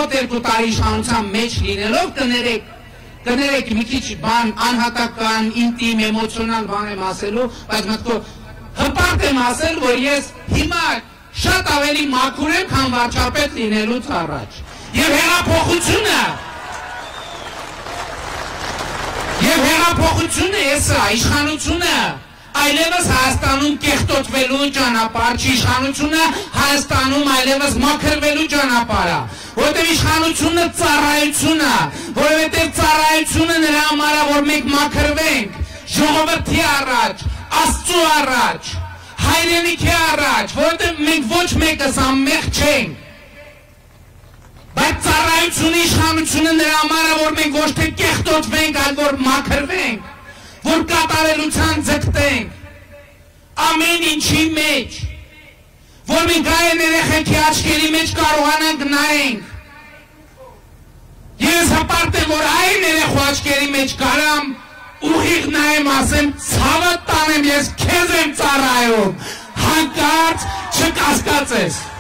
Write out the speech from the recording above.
մոտ 2 տարի իշխանության մեջ լինելով կներեք մի քիչ բան անհատական, ինտիմ, էմոցիոնալ բան եմ ասելու, բայց մտքով հպարտ եմ ասել, որ ես հիմա շատ ավելի մաքուր եմ, քան վարչապետ լինելուց առաջ։ Եվ հեղափոխությունը էսա, իշխանությունը այլևս Հայաստանում կեղտոտվելու ճանապարհ չի, իշխանությունը Հայաստանում այլևս մաքրվելու ճանապարհ է, որովհետև իշխանությունը ծառայություն է, որովհետև ծառայությունը նրա համար է, որ մենք մաքրվենք ժողովրդի առաջ, Աստծու առաջ, հայրենիքի առաջ, որովհետև մենք ոչ մեկս անմեղ չենք, բայց ծառայությունը, իշխանությունը նրա համար է, որ մենք ոչ թե կեղտոտվենք, այլ որ մաքրվենք, որ կատարելության ձգտենք, ամեն ինչի մեջ, որ մենք այն երեխեքի աչքերի մեջ կարողանանք նայենք։ Ես հպարտ եմ, որ այն երեխու աչքերի մեջ կարամ ուղիղ նայեմ, ասեմ, ցավը տանեմ, ես քեզ եմ ծառայում, հանկարծ չկասկածես։